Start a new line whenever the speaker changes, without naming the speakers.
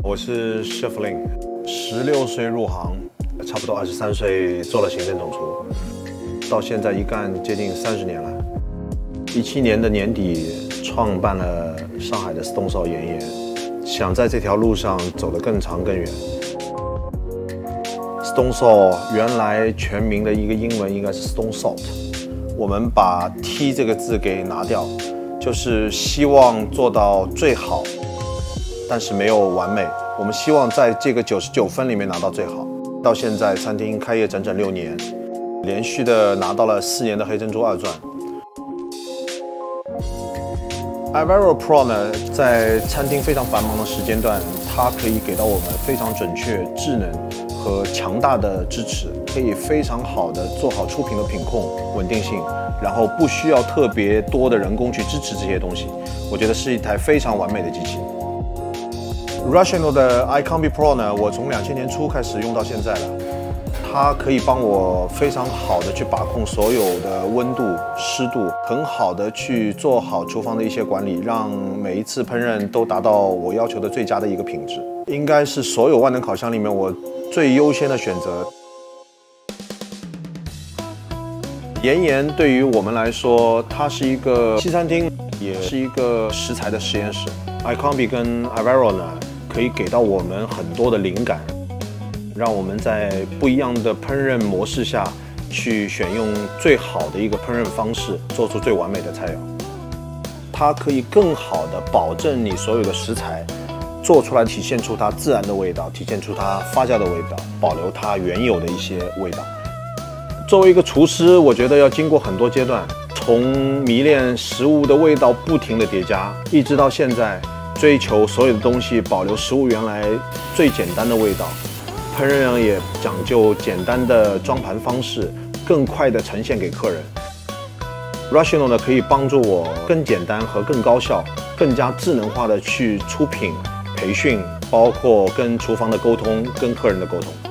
我是 Chef Lin，16岁入行，差不多23岁做了行政总厨，到现在一干接近30年了。17年的年底创办了上海的 Stone Sal 盐盐，想在这条路上走得更长更远。Stone Sal 原来全名的一个英文应该是 Stone Salt， 我们把 T 这个字给拿掉，就是希望做到最好。 但是没有完美，我们希望在这个99分里面拿到最好。到现在，餐厅开业整整6年，连续的拿到了4年的黑珍珠2钻。Avero Pro 呢，在餐厅非常繁忙的时间段，它可以给到我们非常准确、智能和强大的支持，可以非常好的做好出品的品控、稳定性，然后不需要特别多的人工去支持这些东西。我觉得是一台非常完美的机器。 RATIONAL 的 combi-Pro 呢，我从2000年初开始用到现在了。它可以帮我非常好的去把控所有的温度、湿度，很好的去做好厨房的一些管理，让每一次烹饪都达到我要求的最佳的一个品质。应该是所有万能烤箱里面我最优先的选择。盐盐对于我们来说，它是一个西餐厅，也是一个食材的实验室。combi 跟 Avero 呢？ 可以给到我们很多的灵感，让我们在不一样的烹饪模式下去选用最好的一个烹饪方式，做出最完美的菜肴。它可以更好的保证你所有的食材做出来，体现出它自然的味道，体现出它发酵的味道，保留它原有的一些味道。作为一个厨师，我觉得要经过很多阶段，从迷恋食物的味道不停的叠加，一直到现在。 追求所有的东西保留食物原来最简单的味道，烹饪也讲究简单的装盘方式，更快的呈现给客人。RATIONAL 呢可以帮助我更简单和更高效、更加智能化的去出品、培训，包括跟厨房的沟通、跟客人的沟通。